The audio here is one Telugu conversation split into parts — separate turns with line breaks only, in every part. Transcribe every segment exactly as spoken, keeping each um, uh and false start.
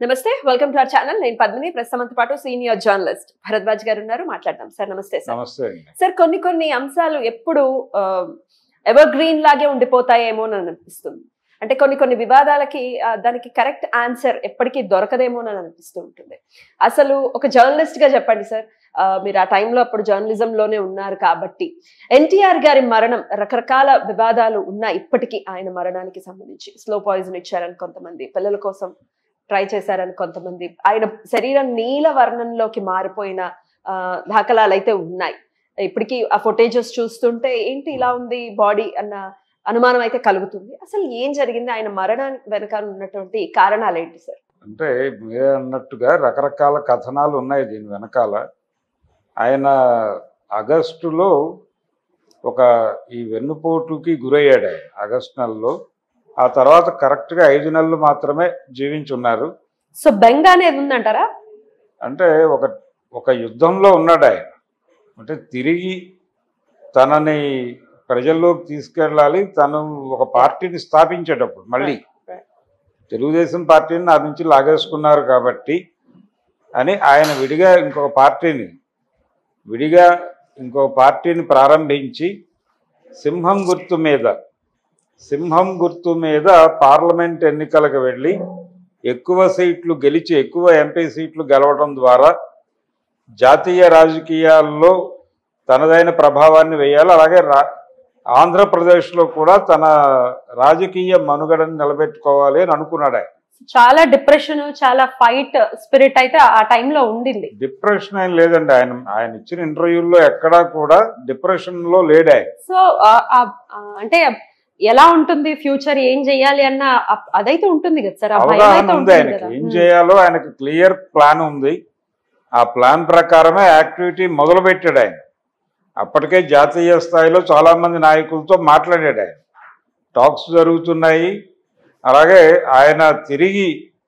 నమస్తే, వెల్కమ్ టు అవర్ ఛానల్. నేను పద్మిని, ప్రస్తుతంతో పాటు సీనియర్ జర్నలిస్ట్ భరద్వాజ్ గారు ఉన్నారు. మాట్లాడదాం సార్. నమస్తే సార్.
నమస్తే
సార్, కొన్ని కొన్ని అంశాలు ఎప్పుడు ఎవర్ గ్రీన్ లాగే ఉండిపోతాయేమో అని అనిపిస్తుంది. అంటే కొన్ని కొన్ని వివాదాలకి దానికి కరెక్ట్ ఆన్సర్ ఎప్పటికీ దొరకదేమో అని అనిపిస్తూ ఉంటుంది. అసలు ఒక జర్నలిస్ట్ గా చెప్పండి సార్, మీరు ఆ టైంలో అప్పుడు జర్నలిజంలోనే ఉన్నారు కాబట్టి ఎన్టీఆర్ గారి మరణం రకరకాల వివాదాలు ఉన్నాయి ఇప్పటికీ. ఆయన మరణానికి సంబంధించి స్లో పాయిజన్ ఇచ్చారని కొంతమంది, పిల్లల కోసం ట్రై చేశారని కొంతమంది, ఆయన శరీరం నీల వర్ణంలోకి మారిపోయిన ఆ దాఖలాలు అయితే ఉన్నాయి. ఇప్పటికీ ఆ ఫుటేజెస్ చూస్తుంటే ఏంటి ఇలా ఉంది బాడీ అన్న అనుమానం అయితే కలుగుతుంది. అసలు ఏం జరిగింది, ఆయన మరణానికి వెనకాల ఉన్నటువంటి కారణాలు ఏంటి సార్?
అంటే మీరే అన్నట్టుగా రకరకాల కథనాలు ఉన్నాయి దీని వెనకాల. ఆయన ఆగస్టులో ఒక ఈ వెన్నుపోటుకి గురయ్యాడు. ఆయన ఆగస్టు నెలలో, ఆ తర్వాత కరెక్ట్గా ఐదు నెలలు మాత్రమే జీవించున్నారు.
సో బెంగ అనేది ఉందంటారా?
అంటే ఒక ఒక యుద్ధంలో ఉన్నాడు ఆయన. అంటే తిరిగి తనని ప్రజల్లోకి తీసుకెళ్ళాలి. తను ఒక పార్టీని స్థాపించేటప్పుడు మళ్ళీ తెలుగుదేశం పార్టీని నా నుంచి లాగేసుకున్నారు కాబట్టి అని ఆయన విడిగా ఇంకొక పార్టీని విడిగా ఇంకో పార్టీని ప్రారంభించి సింహం గుర్తు మీద సింహం గుర్తు మీద పార్లమెంట్ ఎన్నికలకు వెళ్ళి ఎక్కువ సీట్లు గెలిచి ఎక్కువ ఎంపీ సీట్లు గెలవడం ద్వారా జాతీయ రాజకీయాల్లో తనదైన ప్రభావాన్ని వేయాలి. అలాగే రా ఆంధ్రప్రదేశ్లో కూడా తన రాజకీయ మనుగడని నిలబెట్టుకోవాలి అని అనుకున్నాడు ఆయన.
చాలా డిప్రెషన్, చాలా ఫైట్ స్పిరిట్ అయితే ఆ టైంలో ఉండింది.
డిప్రెషన్ ఏం లేదండి. ఆయన ఆయన ఇచ్చిన ఇంటర్వ్యూల్లో ఎక్కడా కూడా డిప్రెషన్ లో లేడు ఆయన.
సో అంటే ఎలా ఉంటుంది ఫ్యూచర్, ఏం చేయాలి అన్న అదైతే ఉంటుంది కదా సార్.
అవగాహన ఉంది ఆయనకి, ఏం చేయాలో ఆయనకి క్లియర్ ప్లాన్ ఉంది. ఆ ప్లాన్ ప్రకారమే యాక్టివిటీ మొదలు పెట్టాడు ఆయన. అప్పటికే జాతీయ స్థాయిలో చాలా మంది నాయకులతో మాట్లాడాడు ఆయన. టాక్స్ జరుగుతున్నాయి. అలాగే ఆయన తిరిగి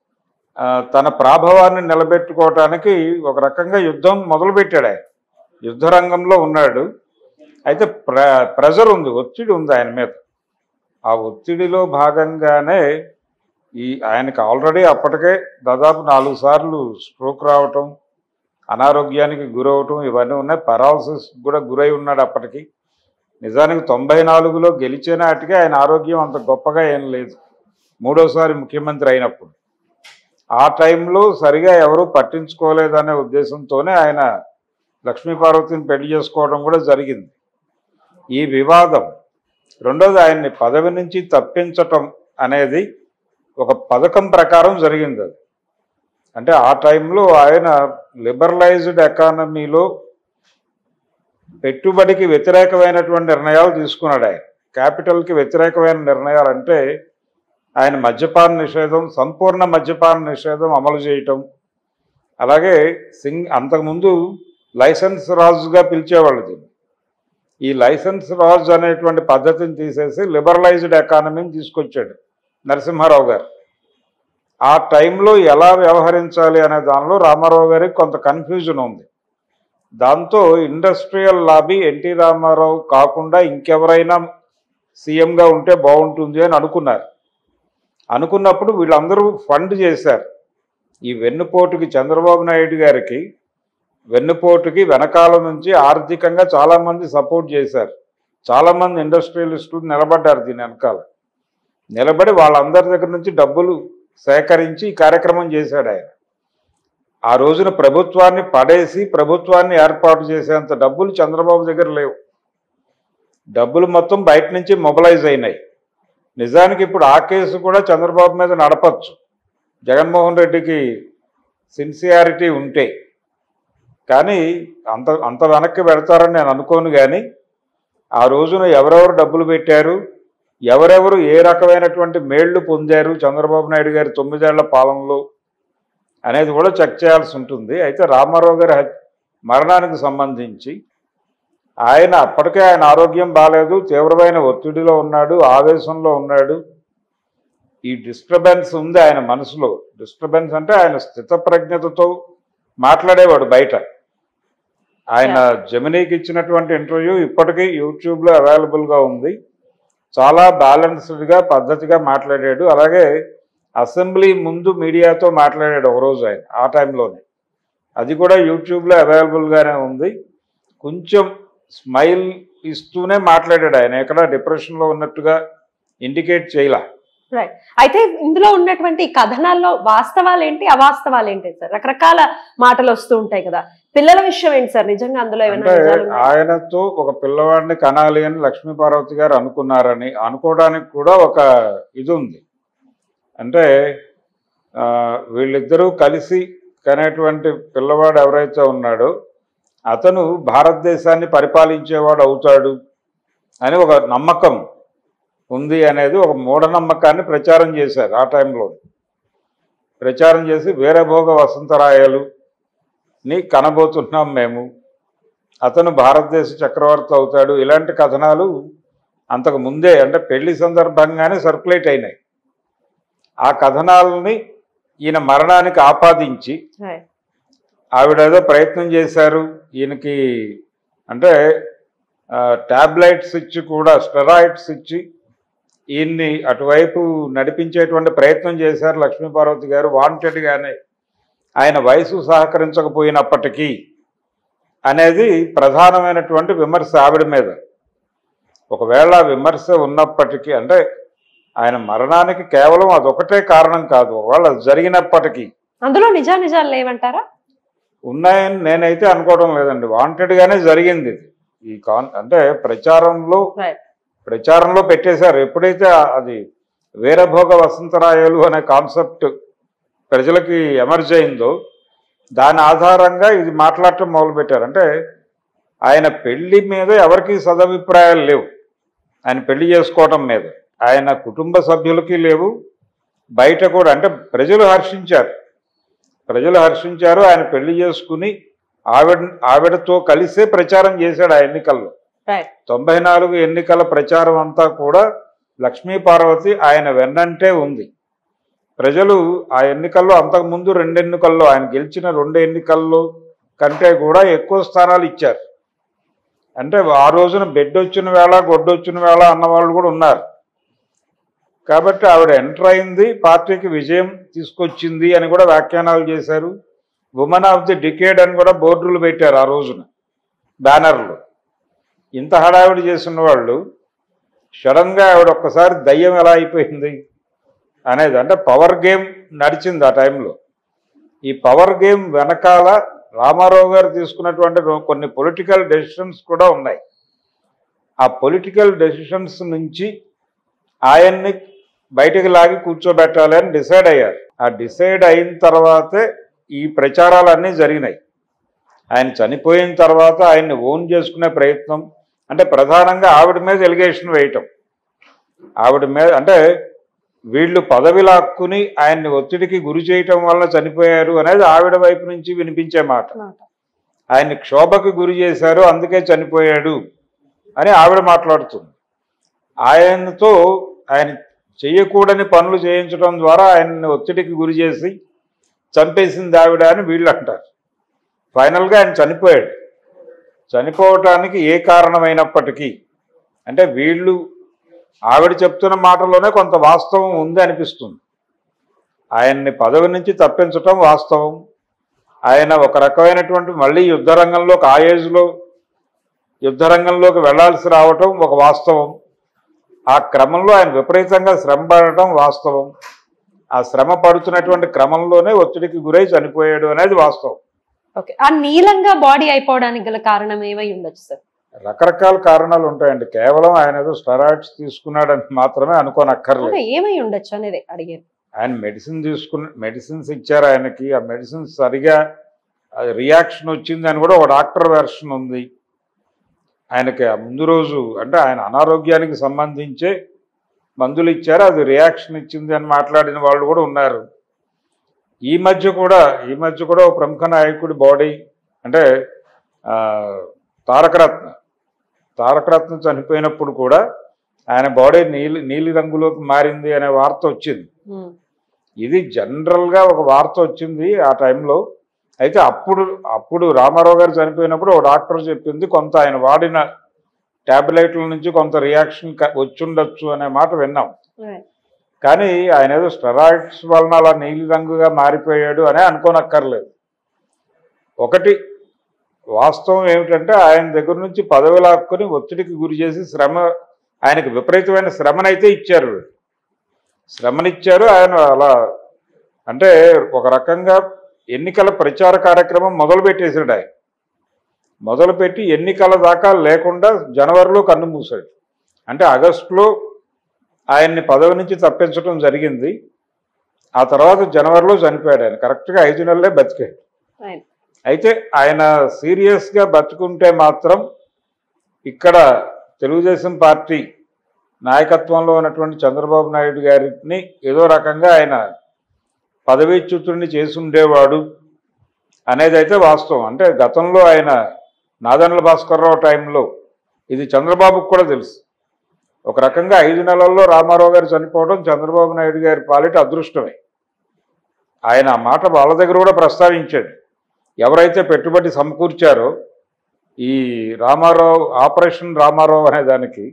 తన ప్రాభవాన్ని నిలబెట్టుకోవటానికి ఒక రకంగా యుద్ధం మొదలుపెట్టాడు. ఆయన యుద్ధ రంగంలో ఉన్నాడు. అయితే ప్ర ప్రెజర్ ఉంది, ఒత్తిడి ఉంది ఆయన మీద. ఆ ఒత్తిడిలో భాగంగానే ఈ ఆయనకి ఆల్రెడీ అప్పటికే దాదాపు నాలుగు సార్లు స్ట్రోక్ రావటం, అనారోగ్యానికి గురవటం ఇవన్నీ ఉన్నాయి. పెరాలసిస్ కూడా గురై ఉన్నాడు అప్పటికి. నిజానికి తొంభై నాలుగులో గెలిచే నాటికి ఆయన ఆరోగ్యం అంత గొప్పగా ఏం లేదు, మూడోసారి ముఖ్యమంత్రి అయినప్పుడు. ఆ టైంలో సరిగా ఎవరూ పట్టించుకోలేదనే ఉద్దేశంతోనే ఆయన లక్ష్మీపార్వతిని పెళ్లి చేసుకోవడం కూడా జరిగింది. ఈ వివాదం రెండోది, ఆయన్ని పదవి నుంచి తప్పించటం అనేది ఒక పథకం ప్రకారం జరిగింది. అది అంటే ఆ టైంలో ఆయన లిబరలైజ్డ్ ఎకానమీలో పెట్టుబడికి వ్యతిరేకమైనటువంటి నిర్ణయాలు తీసుకున్నాడు. ఆయన క్యాపిటల్కి వ్యతిరేకమైన నిర్ణయాలు అంటే ఆయన మద్యపాన నిషేధం, సంపూర్ణ మద్యపాన నిషేధం అమలు చేయటం, అలాగే సింగ్ అంతకుముందు లైసెన్స్ రాజుగా పిలిచేవాళ్ళు దీన్ని. ఈ లైసెన్స్ రాజు అనేటువంటి పద్ధతిని తీసేసి లిబరలైజ్డ్ ఎకానమీని తీసుకొచ్చాడు నరసింహారావు గారు. ఆ టైంలో ఎలా వ్యవహరించాలి అనే దానిలో రామారావు గారికి కొంత కన్ఫ్యూజన్ ఉంది. దాంతో ఇండస్ట్రియల్ లాబీ ఎన్టీ రామారావు కాకుండా ఇంకెవరైనా సీఎంగా ఉంటే బాగుంటుంది అని అనుకున్నారు. అనుకున్నప్పుడు వీళ్ళందరూ ఫండ్ చేశారు. ఈ వెన్నుపోటుకి, చంద్రబాబు నాయుడు గారికి వెన్నుపోటుకి వెనకాల నుంచి ఆర్థికంగా చాలామంది సపోర్ట్ చేశారు. చాలామంది ఇండస్ట్రియలిస్టులు నిలబడ్డారు దీని వెనకాల. నిలబడి వాళ్ళందరి దగ్గర నుంచి డబ్బులు సేకరించి ఈ కార్యక్రమం చేశాడు ఆయన. ఆ రోజున ప్రభుత్వాన్ని పడేసి ప్రభుత్వాన్ని ఏర్పాటు చేసేంత డబ్బులు చంద్రబాబు దగ్గర లేవు. డబ్బులు మొత్తం బయట నుంచి మొబిలైజ్ అయినాయి. నిజానికి ఇప్పుడు ఆ కేసు కూడా చంద్రబాబు మీద నడపచ్చు, జగన్మోహన్ రెడ్డికి సిన్సియారిటీ ఉంటే. కానీ అంత అంత వెనక్కి పెడతారని నేను అనుకోను. కానీ ఆ రోజున ఎవరెవరు డబ్బులు పెట్టారు, ఎవరెవరు ఏ రకమైనటువంటి మేళ్లు పొందారు చంద్రబాబు నాయుడు గారి తొమ్మిదేళ్ల పాలనలో అనేది కూడా చెక్ చేయాల్సి ఉంటుంది. అయితే రామారావు గారి మరణానికి సంబంధించి ఆయన అప్పటికే ఆయన ఆరోగ్యం బాగాలేదు, తీవ్రమైన ఒత్తిడిలో ఉన్నాడు, ఆవేశంలో ఉన్నాడు. ఈ డిస్టర్బెన్స్ ఉంది ఆయన మనసులో. డిస్టర్బెన్స్ అంటే ఆయన స్థితప్రజ్ఞతతో మాట్లాడేవాడు బయట. ఆయన జెమినీకి ఇచ్చినటువంటి ఇంటర్వ్యూ ఇప్పటికీ యూట్యూబ్లో అవైలబుల్గా ఉంది. చాలా బ్యాలెన్స్డ్గా పద్ధతిగా మాట్లాడాడు. అలాగే అసెంబ్లీ ముందు మీడియాతో మాట్లాడాడు ఒకరోజు ఆయన ఆ టైంలోనే. అది కూడా యూట్యూబ్లో అవైలబుల్గానే ఉంది. కొంచెం స్మైల్ ఇస్తూనే మాట్లాడాడు ఆయన, ఎక్కడ డిప్రెషన్లో ఉన్నట్టుగా ఇండికేట్ చేయలా.
రైట్. అయితే ఇందులో ఉన్నటువంటి కథనాల్లో వాస్తవాలు ఏంటి, అవాస్తవాలు ఏంటి సార్? రకరకాల మాటలు వస్తూ ఉంటాయి కదా. పిల్లల విషయం ఏంటి సార్? నిజంగా అందులో ఏమైనా
ఆయనతో ఒక పిల్లవాడిని కనాలి అని లక్ష్మీ పార్వతి గారు అనుకున్నారని అనుకోవడానికి కూడా ఒక ఇది ఉంది. అంటే వీళ్ళిద్దరూ కలిసి కనేటువంటి పిల్లవాడు ఎవరైతే ఉన్నాడో అతను భారతదేశాన్ని పరిపాలించేవాడు అవుతాడు అని ఒక నమ్మకం ఉంది అనేది ఒక మూఢనమ్మకాన్ని ప్రచారం చేశారు ఆ టైంలో. ప్రచారం చేసి వీరభోగ వసంతరాయలు ని కనబోతున్నాం మేము, అతను భారతదేశ చక్రవర్తి అవుతాడు, ఇలాంటి కథనాలు అంతకు ముందే అంటే పెళ్లి సందర్భంగానే సర్క్యులేట్ అయినాయి. ఆ కథనాలని ఈయన మరణానికి ఆపాదించి ఆవిడేదో ప్రయత్నం చేశారు ఈయనకి, అంటే టాబ్లెట్స్ ఇచ్చి కూడా స్టెరాయిడ్స్ ఇచ్చి ఈయన్ని అటువైపు నడిపించేటువంటి ప్రయత్నం చేశారు లక్ష్మీ పార్వతి గారు వాంటెడ్గానే, ఆయన వయసు సహకరించకపోయినప్పటికీ అనేది ప్రధానమైనటువంటి విమర్శ ఆవిడ మీద. ఒకవేళ విమర్శ ఉన్నప్పటికీ అంటే ఆయన మరణానికి కేవలం అదొకటే కారణం కాదు, ఒకవేళ జరిగినప్పటికీ
అందులో నిజా నిజాలు లేవంటారా?
ఉన్నాయని నేనైతే అనుకోవడం లేదండి. వాంటెడ్గానే జరిగింది ఇది. ఈ కాన్ అంటే ప్రచారంలో ప్రచారంలో పెట్టేశారు. ఎప్పుడైతే అది వీరభోగ వసంతరాయలు అనే కాన్సెప్ట్ ప్రజలకి ఎమర్జ్ అయిందో దాని ఆధారంగా ఇది మాట్లాడటం మొదలుపెట్టారు. అంటే ఆయన పెళ్లి మీద ఎవరికి సదభిప్రాయాలు లేవు, ఆయన పెళ్లి చేసుకోవటం మీద ఆయన కుటుంబ సభ్యులకి లేవు, బయట కూడా. అంటే ప్రజలు హర్షించారు ప్రజలు హర్షించారు ఆయన పెళ్లి చేసుకుని ఆవిడ ఆవిడతో కలిసే ప్రచారం చేశాడు ఆ ఎన్నికల్లో. తొంభై నాలుగు ఎన్నికల ప్రచారం అంతా కూడా లక్ష్మీ పార్వతి ఆయన వెన్నంటే ఉంది. ప్రజలు ఆ ఎన్నికల్లో అంతకుముందు రెండు ఎన్నికల్లో ఆయన గెలిచిన రెండు ఎన్నికల్లో కంటే కూడా ఎక్కువ స్థానాలు ఇచ్చారు. అంటే ఆ రోజున బెడ్ వచ్చిన వేళ గొడ్డొచ్చిన వేళ అన్నవాళ్ళు కూడా ఉన్నారు. కాబట్టి ఆవిడ ఎంటర్ అయింది, పార్టీకి విజయం తీసుకొచ్చింది అని కూడా వ్యాఖ్యానాలు చేశారు. ఉమెన్ ఆఫ్ ది డికేడ్ అని కూడా బోర్డులు పెట్టారు ఆ రోజున, బ్యానర్లు. ఇంత హడావిడి చేసిన వాళ్ళు సడన్గా ఆవిడ ఒక్కసారి దయ్యం ఎలా అయిపోయింది అనేది, అంటే పవర్ గేమ్ నడిచింది ఆ టైంలో. ఈ పవర్ గేమ్ వెనకాల రామారావు గారు తీసుకున్నటువంటి కొన్ని పొలిటికల్ డెసిషన్స్ కూడా ఉన్నాయి. ఆ పొలిటికల్ డెసిషన్స్ నుంచి ఆయన్ని బయటికి లాగి కూర్చోబెట్టాలి అని డిసైడ్ అయ్యారు. ఆ డిసైడ్ అయిన తర్వాతే ఈ ప్రచారాలన్నీ జరిగినాయి. ఆయన చనిపోయిన తర్వాత ఆయన్ని ఓన్ చేసుకునే ప్రయత్నం, అంటే ప్రధానంగా ఆవిడ మీద ఎలిగేషన్ వేయటం, ఆవిడ మీద అంటే వీళ్ళు పదవి లాక్కుని ఆయన్ని ఒత్తిడికి గురి చేయటం వల్ల చనిపోయారు అనేది ఆవిడ వైపు నుంచి వినిపించే మాట. ఆయన్ని క్షోభకు గురి చేశారు అందుకే చనిపోయాడు అని ఆవిడ మాట్లాడుతుంది. ఆయనతో ఆయన చేయకూడని పనులు చేయించడం ద్వారా ఆయన్ని ఒత్తిడికి గురి చేసి చంపేసింది ఆవిడ అని వీళ్ళు అంటారు. ఫైనల్గా ఆయన చనిపోయాడు. చనిపోవటానికి ఏ కారణమైనప్పటికీ అంటే వీళ్ళు ఆవిడ చెప్తున్న మాటలోనే కొంత వాస్తవం ఉంది అనిపిస్తుంది. ఆయన్ని పదవి నుంచి తప్పించటం వాస్తవం, ఆయన ఒక రకమైనటువంటి మళ్ళీ యుద్ధరంగంలోకి ఆ ఏజ్లో యుద్ధరంగంలోకి వెళ్లాల్సి రావటం ఒక వాస్తవం. ఆ క్రమంలో ఆయన విపరీతంగా శ్రమ పడటం వాస్తవం. ఆ శ్రమ పడుతున్నటువంటి క్రమంలోనే ఒత్తిడికి గురై చనిపోయాడు అనేది వాస్తవం.
ఓకే, ఆ నీలంగా బాడీ అయిపోవడానికి గల కారణం ఏమై ఉండొచ్చు సార్?
రకరకాల కారణాలు ఉంటాయండి. కేవలం ఆయన ఏదో స్టెరాయిడ్స్ తీసుకున్నాడని మాత్రమే అనుకోనక్కర్లేదు.
ఏమై ఉండొచ్చు అనేది అడిగాను.
ఆయన మెడిసిన్ తీసుకున్న మెడిసిన్స్ ఇచ్చారు ఆయనకి, ఆ మెడిసిన్స్ సరిగా రియాక్షన్ వచ్చింది అని కూడా ఒక డాక్టర్ వెర్షన్ ఉంది. ఆయనకి ముందు రోజు అంటే ఆయన అనారోగ్యానికి సంబంధించే మందులు ఇచ్చారు, అది రియాక్షన్ ఇచ్చింది అని మాట్లాడిన వాళ్ళు కూడా ఉన్నారు. ఈ మధ్య కూడా ఈ మధ్య కూడా ఒక ప్రముఖ నాయకుడి బాడీ అంటే తారకరత్న తారకరత్న చనిపోయినప్పుడు కూడా ఆయన బాడీ నీలి నీలి రంగులోకి మారింది అనే వార్త వచ్చింది. ఇది జనరల్గా ఒక వార్త వచ్చింది ఆ టైంలో. అయితే అప్పుడు అప్పుడు రామారావు గారు చనిపోయినప్పుడు ఒక డాక్టర్ చెప్పింది కొంత ఆయన వాడిన ట్యాబ్లెట్ల నుంచి కొంత రియాక్షన్ వచ్చుండొచ్చు అనే మాట విన్నాం. కానీ ఆయన ఏదో స్టెరాయిడ్స్ వలన అలా నీలి రంగుగా మారిపోయాడు అనే అనుకోనక్కర్లేదు. ఒకటి వాస్తవం ఏమిటంటే ఆయన దగ్గర నుంచి పదవి లాక్కుని ఒత్తిడికి గురి చేసి శ్రమ ఆయనకు విపరీతమైన శ్రమనైతే ఇచ్చారు. శ్రమనిచ్చారు ఆయన. అలా అంటే ఒక రకంగా ఎన్నికల ప్రచార కార్యక్రమం మొదలుపెట్టేశాడు ఆయన. మొదలుపెట్టి ఎన్నికల దాకా లేకుండా జనవరిలో కన్ను మూసాడు. అంటే ఆగస్టులో ఆయన్ని పదవి నుంచి తప్పించడం జరిగింది. ఆ తర్వాత జనవరిలో చనిపోయాడు ఆయన. కరెక్ట్గా ఐదు నెలలే బతికాడు. అయితే ఆయన సీరియస్గా బతుకుంటే మాత్రం ఇక్కడ తెలుగుదేశం పార్టీ నాయకత్వంలో ఉన్నటువంటి చంద్రబాబు నాయుడు గారిని ఏదో రకంగా ఆయన పదవీచ్యుతుడిని చేసి ఉండేవాడు అనేది అయితే వాస్తవం. అంటే గతంలో ఆయన నాదెండ్ల భాస్కర్రావు టైంలో ఇది చంద్రబాబుకు కూడా తెలుసు. ఒక రకంగా ఐదు నెలల్లో రామారావు గారు చనిపోవడం చంద్రబాబు నాయుడు గారి పాలిట అదృష్టమే. ఆయన ఆ మాట వాళ్ళ దగ్గర కూడా ప్రస్తావించాడు. ఎవరైతే పెట్టుబడి సమకూర్చారో ఈ రామారావు ఆపరేషన్ రామారావు అనే దానికి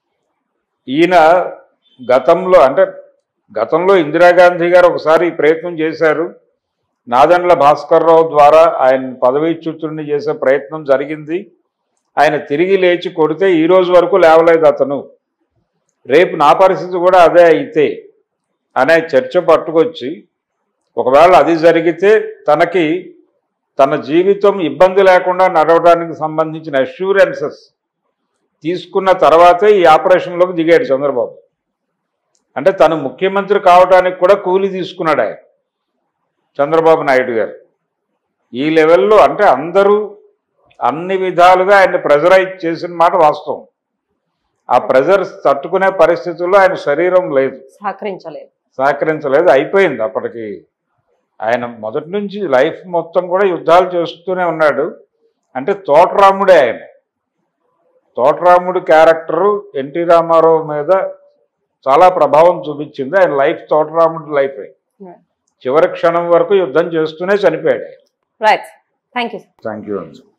ఈయన గతంలో అంటే గతంలో ఇందిరాగాంధీ గారు ఒకసారి ప్రయత్నం చేశారు. నాదెండ్ల భాస్కర్రావు ద్వారా ఆయన పదవీచ్యుతుడిని చేసే ప్రయత్నం జరిగింది. ఆయన తిరిగి లేచి కొడితే ఈ రోజు వరకు లేవలేదు అతను. రేపు నా పరిస్థితి కూడా అదే అయితే అనే చర్చ పట్టుకొచ్చి ఒకవేళ అది జరిగితే తనకి తన జీవితం ఇబ్బంది లేకుండా నడవడానికి సంబంధించిన అష్యూరెన్సెస్ తీసుకున్న తర్వాతే ఈ ఆపరేషన్లోకి దిగాడు చంద్రబాబు. అంటే తను ముఖ్యమంత్రి కావడానికి కూడా కూలి తీసుకున్నాడు ఆయన చంద్రబాబు నాయుడు గారు. ఈ లెవెల్లో అంటే అందరూ అన్ని విధాలుగా ఆయన ప్రెజరైజ్ చేసిన మాట వాస్తవం. ఆ ప్రెజర్ తట్టుకునే పరిస్థితుల్లో ఆయన శరీరం లేదు,
సహకరించలేదు
సహకరించలేదు అయిపోయింది అప్పటికి. ఆయన మొదటి నుంచి లైఫ్ మొత్తం కూడా యుద్ధాలు చేస్తూనే ఉన్నాడు. అంటే తోటరాముడే ఆయన. తోటరాముడి క్యారెక్టరు ఎన్టీ రామారావు మీద చాలా ప్రభావం చూపించింది. ఆయన లైఫ్ తోటరాముడి లైఫే. చివరి క్షణం వరకు యుద్ధం చేస్తూనే చనిపోయాడు ఆయన.
Right. Thank you.
Thank you అండి.